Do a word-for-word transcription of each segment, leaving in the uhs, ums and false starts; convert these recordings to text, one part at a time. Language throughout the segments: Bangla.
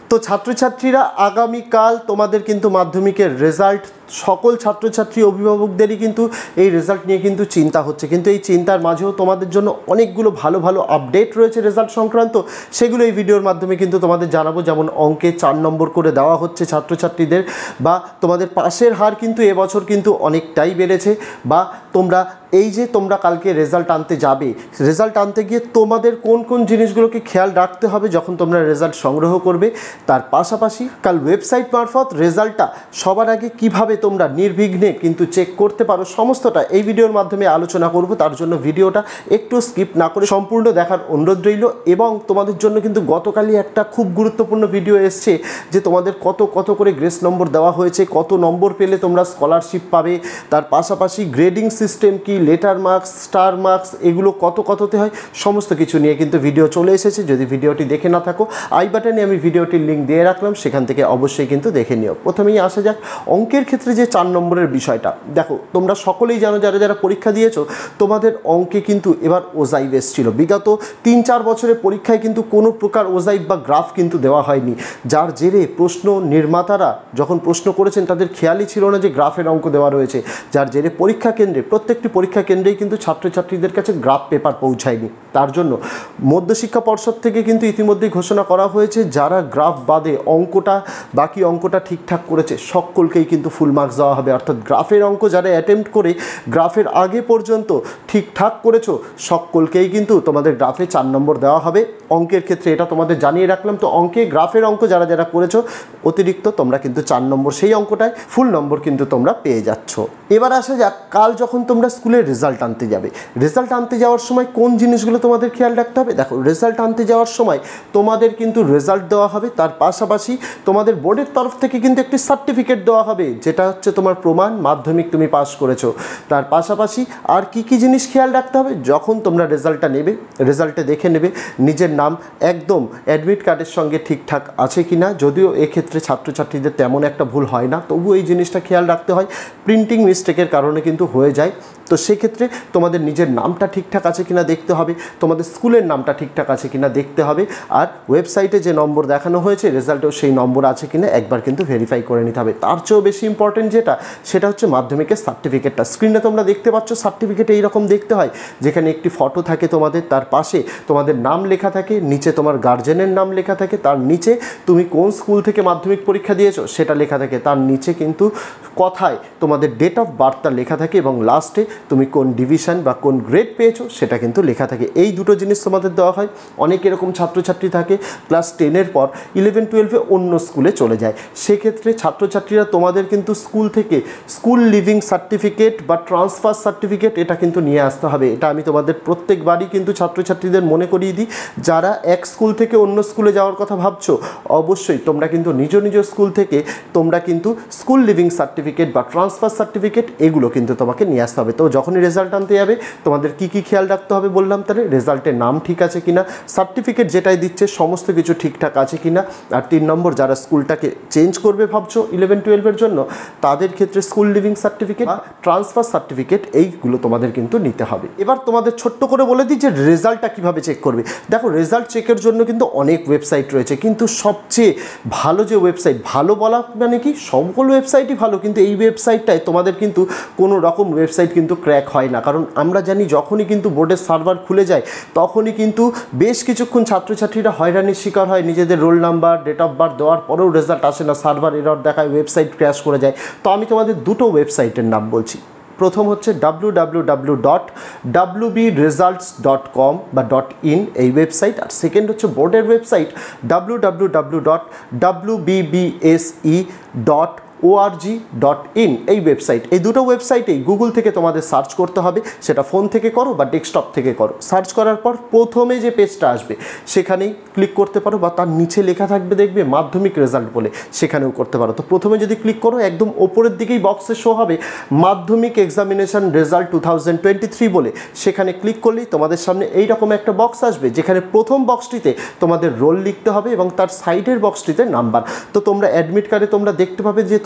তো ছাত্রছাত্রীরা আগামীকাল তোমাদের কিন্তু মাধ্যমিকের রেজাল্ট, সকল ছাত্রছাত্রী অভিভাবকদেরই কিন্তু এই রেজাল্ট নিয়ে কিন্তু চিন্তা হচ্ছে, কিন্তু এই চিন্তার মাঝেও তোমাদের জন্য অনেকগুলো ভালো ভালো আপডেট রয়েছে রেজাল্ট সংক্রান্ত, সেগুলো এই ভিডিওর মাধ্যমে কিন্তু তোমাদের জানাবো। যেমন অঙ্কে চার নম্বর করে দেওয়া হচ্ছে ছাত্রছাত্রীদের, বা তোমাদের পাশের হার কিন্তু এবছর কিন্তু অনেকটাই বেড়েছে, বা তোমরা এই যে তোমরা কালকে রেজাল্ট আনতে যাবে, রেজাল্ট আনতে গিয়ে তোমাদের কোন কোন জিনিসগুলোকে খেয়াল রাখতে হবে যখন তোমরা রেজাল্ট সংগ্রহ করবে, তার পাশাপাশি কাল ওয়েবসাইট মারফত রেজাল্টটা সবার আগে কিভাবে তোমরা নির্বিঘ্নে কিন্তু চেক করতে পারো, সমস্তটা এই ভিডিওর মাধ্যমে আলোচনা করব। তার জন্য ভিডিওটা একটু স্কিপ না করে সম্পূর্ণ দেখার অনুরোধ রইল। এবং তোমাদের জন্য কিন্তু গতকালই একটা খুব গুরুত্বপূর্ণ ভিডিও এসছে যে তোমাদের কত কত করে গ্রেস নম্বর দেওয়া হয়েছে, কত নম্বর পেলে তোমরা স্কলারশিপ পাবে, তার পাশাপাশি গ্রেডিং সিস্টেম কি, লেটার মার্কস, স্টার মার্কস, এগুলো কত কততে হয়, সমস্ত কিছু নিয়ে কিন্তু ভিডিও চলে এসেছে। যদি ভিডিওটি দেখে না থাকো, আই বাটনে আমি ভিডিওটির লিঙ্ক দিয়ে রাখলাম, সেখান থেকে অবশ্যই কিন্তু দেখে নিও। প্রথমেই আসা যাক অঙ্কের ক্ষেত্রে যে চার নম্বরের বিষয়টা। দেখো তোমরা সকলেই জানো, যারা যারা পরীক্ষা দিয়েছো, তোমাদের অঙ্কে কিন্তু এবার ওজাইভ এসেছিল। বিগত তিন চার বছরের পরীক্ষায় কিন্তু কোনো প্রকার ওজাইভ বা গ্রাফ কিন্তু দেওয়া হয়নি, যার জেরে প্রশ্ন নির্মাতারা যখন প্রশ্ন করেছেন তাদের খেয়ালই ছিল না যে গ্রাফের অঙ্ক দেওয়া রয়েছে, যার জেরে পরীক্ষা কেন্দ্রে, প্রত্যেকটি পরীক্ষা কেন্দ্রেই কিন্তু ছাত্রছাত্রীদের কাছে গ্রাফ পেপার পৌঁছায়নি। তার জন্য মধ্যশিক্ষা পর্ষদ থেকে কিন্তু ইতিমধ্যেই ঘোষণা করা হয়েছে, যারা গ্রাফ বাদে অঙ্কটা, বাকি অঙ্কটা ঠিকঠাক করেছে সকলকেই কিন্তু ফুল মার্কস দেওয়া হবে। অর্থাৎ গ্রাফের অঙ্ক যারা অ্যাটেম্প্ট করে গ্রাফের আগে পর্যন্ত ঠিকঠাক করেছো, সকলকেই কিন্তু তোমাদের গ্রাফে চার নম্বর দেওয়া হবে। অঙ্কের ক্ষেত্রে এটা তোমাদের জানিয়ে রাখলাম। তো অঙ্কে গ্রাফের অঙ্ক যারা যারা করেছো, অতিরিক্ত তোমরা কিন্তু চার নম্বর সেই অঙ্কটায় ফুল নম্বর কিন্তু তোমরা পেয়ে যাচ্ছ। এবার আসা যাক কাল যখন তোমরা স্কুলের রেজাল্ট আনতে যাবে, রেজাল্ট আনতে যাওয়ার সময় কোন জিনিসগুলো তোমাদের খেয়াল রাখতে হবে। দেখো রেজাল্ট আনতে যাওয়ার সময় তোমাদের কিন্তু রেজাল্ট দেওয়া হবে, তার পাশাপাশি তোমাদের বোর্ডের তরফ থেকে কিন্তু একটি সার্টিফিকেট দেওয়া হবে, যেটা হচ্ছে তোমার প্রমাণ মাধ্যমিক তুমি পাস করেছো। তার পাশাপাশি আর কি কি জিনিস খেয়াল রাখতে হবে, যখন তোমরা রেজাল্টটা নেবে, রেজাল্টে দেখে নেবে নিজের নাম একদম অ্যাডমিট কার্ডের সঙ্গে ঠিকঠাক আছে কি না। যদিও এক্ষেত্রে ছাত্রছাত্রীদের তেমন একটা ভুল হয় না, তবু এই জিনিসটা খেয়াল রাখতে হয়, প্রিন্টিং মিস্টেকের কারণে কিন্তু হয়ে যায়। তো সেক্ষেত্রে তোমাদের নিজের নামটা ঠিকঠাক আছে কিনা দেখতে হবে, তোমাদের স্কুলের নামটা ঠিকঠাক আছে কিনা দেখতে হবে, আর ওয়েবসাইটে যে নম্বর দেখানো হয়েছে রেজাল্টেও সেই নম্বর আছে কিনা একবার কিন্তু ভেরিফাই করে নিতে হবে। তার চেয়েও বেশি ইম্পর্টেন্ট যেটা, সেটা হচ্ছে মাধ্যমিকের সার্টিফিকেটটা। স্ক্রিনে তোমরা দেখতে পাচ্ছ সার্টিফিকেট এইরকম দেখতে হয়, যেখানে একটি ফটো থাকে তোমাদের, তার পাশে তোমাদের নাম লেখা থাকে, নিচে তোমার গার্জেনের নাম লেখা থাকে, তার নিচে তুমি কোন স্কুল থেকে মাধ্যমিক পরীক্ষা দিয়েছো সেটা লেখা থাকে, তার নিচে কিন্তু কথায় তোমাদের ডেট অফ বার্থটা লেখা থাকে, এবং লাস্টে তুমি কোন ডিভিশন বা কোন গ্রেড পেয়েছো সেটা কিন্তু লেখা থাকে। এই দুটো জিনিস তোমাদের দেওয়া হয়। অনেক এরকম ছাত্রছাত্রী থাকে ক্লাস টেনের পর ইলেভেন টুয়েলভে অন্য স্কুলে চলে যায়, সেক্ষেত্রে ছাত্রছাত্রীরা তোমাদের কিন্তু স্কুল থেকে স্কুল লিভিং সার্টিফিকেট বা ট্রান্সফার সার্টিফিকেট এটা কিন্তু নিয়ে আসতে হবে। এটা আমি তোমাদের প্রত্যেকবারই কিন্তু ছাত্রছাত্রীদের মনে করিয়ে দিই, যারা এক স্কুল থেকে অন্য স্কুলে যাওয়ার কথা ভাবছো, অবশ্যই তোমরা কিন্তু নিজ নিজ স্কুল থেকে তোমরা কিন্তু স্কুল লিভিং সার্টিফিকেট বা ট্রান্সফার সার্টিফিকেট এগুলো কিন্তু তোমাকে নিয়ে আসতে হবে। তো যখনই রেজাল্ট আনতে যাবে তোমাদের কি কি খেয়াল রাখতে হবে বললাম, তাহলে রেজাল্টের নাম ঠিক আছে কিনা, সার্টিফিকেট যেটাই দিচ্ছে সমস্ত কিছু ঠিকঠাক আছে কিনা, আর তিন নম্বর যারা স্কুলটাকে চেঞ্জ করবে ভাবছো ইলেভেন টুয়েলভের জন্য, তাদের ক্ষেত্রে স্কুল লিভিং সার্টিফিকেট বা ট্রান্সফার সার্টিফিকেট এইগুলো তোমাদের কিন্তু নিতে হবে। এবার তোমাদের ছোট্ট করে বলে দিই যে রেজাল্টটা কীভাবে চেক করবে। দেখো রেজাল্ট চেকের জন্য কিন্তু অনেক ওয়েবসাইট রয়েছে, কিন্তু সবচেয়ে ভালো যে ওয়েবসাইট, ভালো বলা মানে কি সকল ওয়েবসাইটই ভালো, কিন্তু এই ওয়েবসাইটটায় তোমাদের কিন্তু কোনো রকম ওয়েবসাইট কিন্তু ক্র্যাক হয় না। কারণ আমরা জানি যখনই কিন্তু বোর্ডের সার্ভার খুলে যায় তখনই কিন্তু বেশ কিছুক্ষণ ছাত্রছাত্রীরা হয়রানির শিকার হয়, নিজেদের roll number, date of birth দেওয়ার পরেও রেজাল্ট আসে না, সার্ভার এরর দেখায়, ওয়েবসাইট ক্র্যাশ করে যায়। তো আমি তোমাদের দুটো ওয়েবসাইটের নাম বলছি। প্রথম হচ্ছে W W W dot W B results dot com বা ডট ইন এই ওয়েবসাইট, আর সেকেন্ড হচ্ছে বোর্ডের website W W W dot W B B S E dot ORG dot in এই ওয়েবসাইট। এই দুটো ওয়েবসাইটেই গুগল থেকে তোমাদের সার্চ করতে হবে, সেটা ফোন থেকে করো বা ডেস্কটপ থেকে করো। সার্চ করার পর প্রথমে যে পেজটা আসবে সেখানেই ক্লিক করতে পারো, বা তার নিচে লেখা থাকবে দেখবে মাধ্যমিক রেজাল্ট বলে, সেখানেও করতে পারো। তো প্রথমে যদি ক্লিক করো একদম ওপরের দিকেই বক্সে শো হবে Madhyamik examination result two thousand twenty three বলে, সেখানে ক্লিক করলেই তোমাদের সামনে এইরকম একটা বক্স আসবে, যেখানে প্রথম বক্সটিতে তোমাদের রোল লিখতে হবে এবং তার সাইডের বক্সটিতে নাম্বার। তো তোমরা অ্যাডমিট কার্ডে তোমরা দেখতে পাবে যে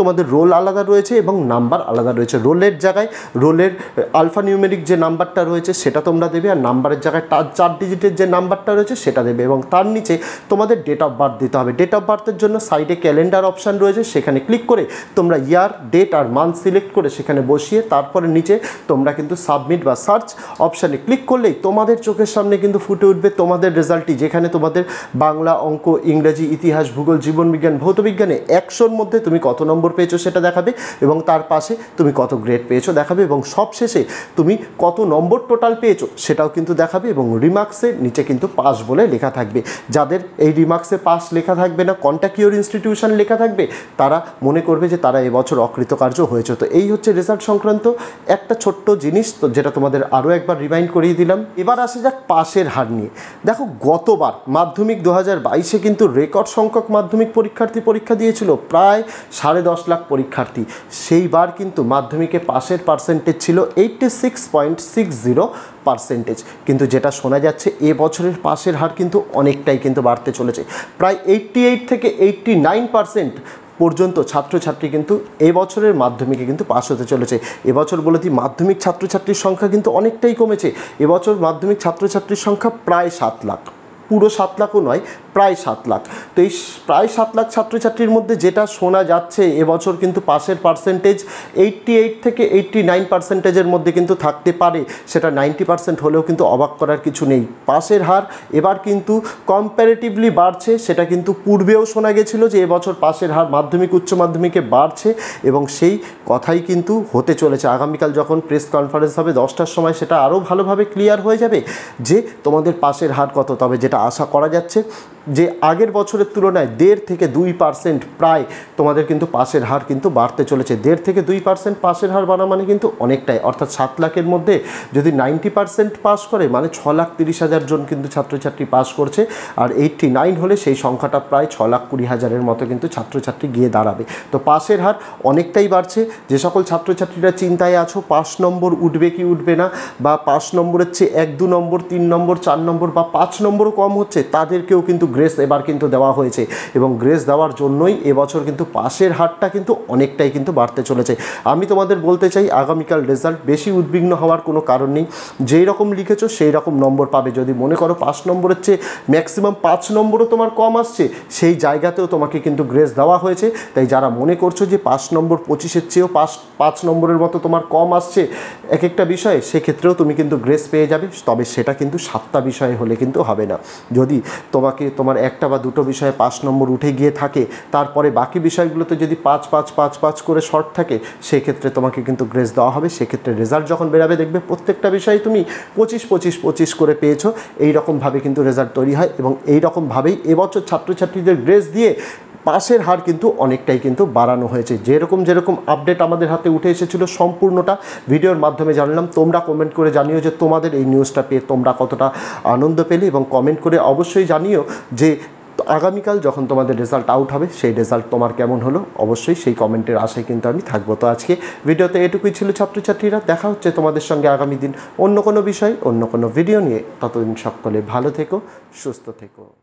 তোমাদের রোল আলাদা রয়েছে এবং নাম্বার আলাদা রয়েছে। রোলের জায়গায় রোলের আলফা নিউমেরিক যে নাম্বারটা রয়েছে সেটা তোমরা দেবে, আর নাম্বারের জায়গায় চার ডিজিটের যে নাম্বারটা রয়েছে সেটা দেবে, এবং তার নিচে তোমাদের ডেট অফ বার্থ দিতে হবে। ডেট অফ বার্থের জন্য সাইডে ক্যালেন্ডার অপশান রয়েছে, সেখানে ক্লিক করে তোমরা ইয়ার, ডেট আর মান্থ সিলেক্ট করে সেখানে বসিয়ে তারপরে নিচে তোমরা কিন্তু সাবমিট বা সার্চ অপশানে ক্লিক করলেই তোমাদের চোখের সামনে কিন্তু ফুটে উঠবে তোমাদের রেজাল্টটি, যেখানে তোমাদের বাংলা, অঙ্ক, ইংরেজি, ইতিহাস, ভূগোল, জীবনবিজ্ঞান, ভৌতবিজ্ঞানে একশোর মধ্যে তুমি কত নম্বর পেয়েছো সেটা দেখাবে, এবং তার পাশে তুমি কত গ্রেড পেয়েছো দেখাবে, এবং সবশেষে তুমি কত নম্বর টোটাল পেয়েছো সেটাও কিন্তু দেখাবে, এবং রিমার্কসের নিচে কিন্তু পাস বলে লেখা থাকবে। যাদের এই রিমার্কসে পাস লেখা থাকবে না, কন্ট্যাক্ট ইউর ইনস্টিটিউশন লেখা থাকবে, তারা মনে করবে যে তারা এবছর অকৃতকার্য হয়েছে। তো এই হচ্ছে রেজাল্ট সংক্রান্ত একটা ছোট্ট জিনিস, তো যেটা তোমাদের আরও একবার রিমাইন্ড করিয়ে দিলাম। এবার আসে যাক পাশের হার নিয়ে। দেখো, গতবার মাধ্যমিক দু হাজার বাইশে কিন্তু রেকর্ড সংখ্যক মাধ্যমিক পরীক্ষার্থী পরীক্ষা দিয়েছিল, প্রায় সাড়ে দশ লাখ পরীক্ষার্থী। সেইবার কিন্তু মাধ্যমিকে পাশের পার্সেন্টেজ ছিল eighty six point six zero percentage, কিন্তু যেটা শোনা যাচ্ছে এ বছরের পাশের হার কিন্তু অনেকটাই কিন্তু বাড়তে চলেছে। প্রায় এইটটি এইট থেকে এইটটি নাইন পার্সেন্ট পর্যন্ত ছাত্রছাত্রী কিন্তু এবছরের মাধ্যমিকে কিন্তু পাস হতে চলেছে। এবছর বলে দিই, মাধ্যমিক ছাত্রছাত্রীর সংখ্যা কিন্তু অনেকটাই কমেছে। এবছর মাধ্যমিক ছাত্রছাত্রীর সংখ্যা প্রায় সাত লাখ, পুরো সাত লাখও নয়, প্রায় সাত লাখ। তো এই প্রায় সাত লাখ ছাত্রছাত্রীর মধ্যে যেটা শোনা যাচ্ছে এবছর কিন্তু পাসের পার্সেন্টেজ এইটটি এইট থেকে এইটটি নাইন পার্সেন্টেজের মধ্যে কিন্তু থাকতে পারে, সেটা নাইনটি পার্সেন্ট হলেও কিন্তু অবাক করার কিছু নেই। পাসের হার এবার কিন্তু কম্প্যারেটিভলি বাড়ছে, সেটা কিন্তু পূর্বেও শোনা গেছিলো যে এবছর পাসের হার মাধ্যমিক উচ্চ মাধ্যমিকে বাড়ছে, এবং সেই কথাই কিন্তু হতে চলেছে। আগামীকাল যখন প্রেস কনফারেন্স হবে দশটার সময়, সেটা আরও ভালোভাবে ক্লিয়ার হয়ে যাবে যে তোমাদের পাসের হার কত। তবে যেটা আশা করা যাচ্ছে যে আগের বছরের তুলনায় দেড় থেকে দুই পার্সেন্ট প্রায় তোমাদের কিন্তু পাসের হার কিন্তু বাড়তে চলেছে। দেড় থেকে দুই পার্সেন্ট পাসের হার বাড়া মানে কিন্তু অনেকটাই, অর্থাৎ সাত লাখের মধ্যে যদি নাইনটি পার্সেন্ট পাস করে মানে ছ লাখ তিরিশ হাজার জন কিন্তু ছাত্রছাত্রী পাস করছে, আর এইটটি নাইন হলে সেই সংখ্যাটা প্রায় ছ লাখ কুড়ি হাজারের মতো কিন্তু ছাত্রছাত্রী গিয়ে দাঁড়াবে। তো পাসের হার অনেকটাই বাড়ছে। যে সকল ছাত্রছাত্রীরা চিন্তায় আছো পাস নম্বর উঠবে কি উঠবে না, বা পাস নম্বরের চেয়ে এক দু নম্বর, তিন নম্বর, চার নম্বর বা পাঁচ নম্বরও কম হচ্ছে, তাদেরকেও কিন্তু গ্রেস এবার কিন্তু দেওয়া হয়েছে, এবং গ্রেস দেওয়ার জন্যই এবছর কিন্তু পাসের হারটা কিন্তু অনেকটাই কিন্তু বাড়তে চলেছে। আমি তোমাদের বলতে চাই, আগামীকাল রেজাল্ট বেশি উদ্বিগ্ন হওয়ার কোনো কারণ নেই। যেই রকম লিখেছো সেই রকম নম্বর পাবে। যদি মনে করো পাঁচ নম্বরের চেয়ে ম্যাক্সিমাম পাঁচ নম্বরও তোমার কম আসছে, সেই জায়গাতেও তোমাকে কিন্তু গ্রেস দেওয়া হয়েছে। তাই যারা মনে করছো যে পাঁচ নম্বর পঁচিশের চেয়েও পাঁচ পাঁচ নম্বরের মতো তোমার কম আসছে এক একটা বিষয়ে, সেক্ষেত্রেও তুমি কিন্তু গ্রেস পেয়ে যাবে। তবে সেটা কিন্তু সাতটা বিষয়ে হলে কিন্তু হবে না। যদি তোমাকে তোমার একটা বা দুটো বিষয়ে পাঁচ নম্বর উঠে গিয়ে থাকে, তারপরে বাকি বিষয়গুলোতে যদি পাঁচ পাঁচ পাঁচ পাঁচ করে শর্ট থাকে, সেক্ষেত্রে তোমাকে কিন্তু গ্রেস দেওয়া হবে। সেক্ষেত্রে রেজাল্ট যখন বেরাবে দেখবে প্রত্যেকটা বিষয়ে তুমি পঁচিশ পঁচিশ পঁচিশ করে পেয়েছো। এইরকমভাবে কিন্তু রেজাল্ট তৈরি হয়, এবং এইরকমভাবেই এবছর ছাত্রছাত্রীদের গ্রেস দিয়ে পাসের হার কিন্তু অনেকটাই কিন্তু বাড়ানো হয়েছে। যেরকম যেরকম আপডেট আমাদের হাতে উঠে এসেছিলো সম্পূর্ণটা ভিডিওর মাধ্যমে জানলাম। তোমরা কমেন্ট করে জানিও যে তোমাদের এই নিউজটা পেয়ে তোমরা কতটা আনন্দ পেলে, এবং কমেন্ট করে অবশ্যই জানিও যে আগামীকাল যখন তোমাদের রেজাল্ট আউট হবে সেই রেজাল্ট তোমার কেমন হলো। অবশ্যই সেই কমেন্টের আশায় কিন্তু আমি থাকবো। তো আজকে ভিডিওতে এটুকুই ছিল ছাত্রছাত্রীরা। দেখা হচ্ছে তোমাদের সঙ্গে আগামী দিন অন্য কোনো বিষয়, অন্য কোনো ভিডিও নিয়ে। ততদিন সকলে ভালো থেকো, সুস্থ থেকো।